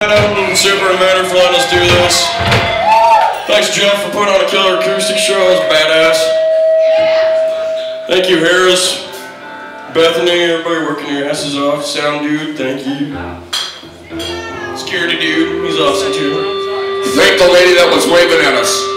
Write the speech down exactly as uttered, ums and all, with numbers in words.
And Super Emitter for letting us do this. Thanks, Jeff, for putting on a killer acoustic show. It was badass. Thank you, Harris, Bethany, everybody working your asses off. Sound dude, thank you. Security dude, he's awesome too. Thank the lady that was waving at us.